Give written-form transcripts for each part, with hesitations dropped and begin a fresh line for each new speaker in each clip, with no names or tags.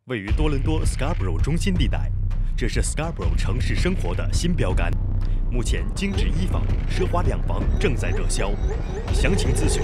位于多伦多 Scarborough 中心地带，这是 Scarborough 城市生活的新标杆。目前精致一房、奢华两房正在热销，详情咨询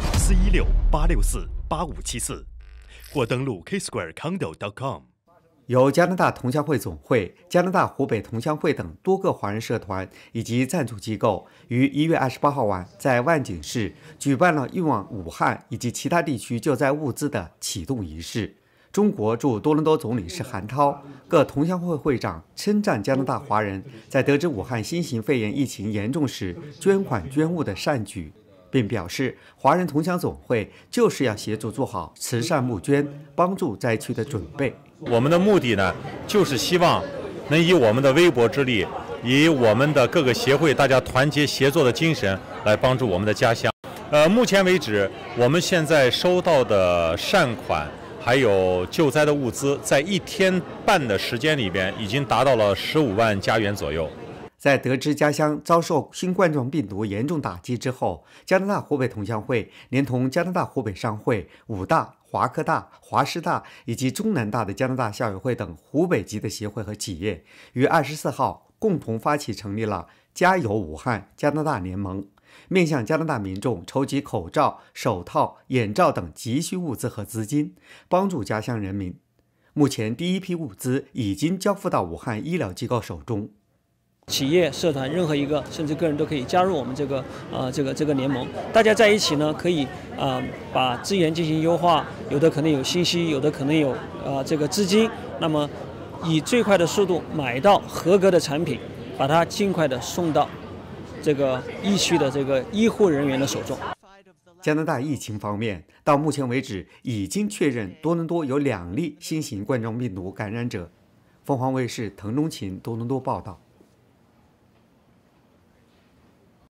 416-864-8574，或登录 ksquarecondo.com。
由加拿大同乡会总会、加拿大湖北同乡会等多个华人社团以及赞助机构于1月28号晚在万景市举办了运往武汉以及其他地区救灾物资的启动仪式。中国驻多伦多总领事韩涛、各同乡会会长称赞加拿大华人在得知武汉新型肺炎疫情严重时捐款捐物的善举，并表示华人同乡总会就是要协助做好慈善募捐、帮助灾区的准备。
我们的目的呢，就是希望能以我们的微薄之力，以我们的各个协会大家团结协作的精神来帮助我们的家乡。目前为止，我们现在收到的善款还有救灾的物资，在1天半的时间里边，已经达到了15万加元左右。
在得知家乡遭受新冠状病毒严重打击之后，加拿大湖北同乡会连同加拿大湖北商会、武大、华科大、华师大以及中南大的加拿大校友会等湖北籍的协会和企业，于24号共同发起成立了“加油武汉加拿大联盟”，面向加拿大民众筹集口罩、手套、眼罩等急需物资和资金，帮助家乡人民。目前第一批物资已经交付到武汉医疗机构手中。
企业、社团，任何一个甚至个人都可以加入我们这个联盟。大家在一起呢，可以把资源进行优化，有的可能有信息，有的可能有资金。那么以最快的速度买到合格的产品，把它尽快的送到这个疫区的这个医护人员的手中。
加拿大疫情方面，到目前为止已经确认多伦多有2例新型冠状病毒感染者。凤凰卫视滕中勤多伦多报道。